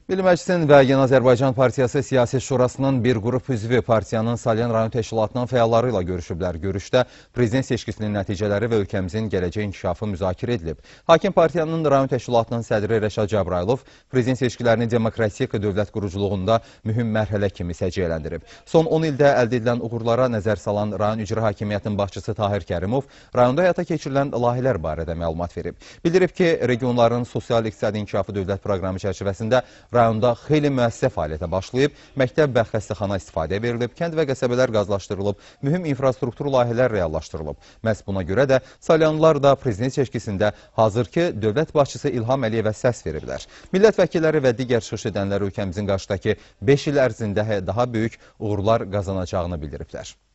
Milli Məclisin və Yeni Azərbaycan Partiyası Siyasi Şurasının bir qrup üzvü partiyanın Salyan rayon təşkilatının fəalları ilə görüşüblər. Görüşdə prezident seçkisinin nəticələri və ölkəmizin gələcək inkişafı müzakirə edilib. Hakim partiyanın rayon təşkilatının sədri Rəşad Cəbrayılov prezident seçkilərini demokratik dövlət quruculuğunda mühüm mərhələ kimi səciyyələndirib. Son 10 ildə əldə edilən uğurlara nəzər salan rayon icra hakimiyyətinin başçısı Tahir Kərimov rayonda həyata keçirilən layihələr barədə məlumat verib. Bildirib ki, regionların sosial-iqtisadi inkişafı dövlət proqramı çərçivəsində rayonda xeyli müəssisə fəaliyyətə başlayıb, məktəb və xəstəxana istifadəyə verilib, kənd və qəsəbələr qazlaşdırılıb, mühüm infrastruktur layihələr reallaşdırılıb. Məhz buna görə də Salyanlılar da prezident seçkisində hazırki dövlət başçısı İlham Əliyevə səs veriblər. Millət vəkilləri və digər çıxış edənlər ölkəmizin qarşıdakı 5 il ərzində daha böyük uğurlar qazanacağını bildiriblər.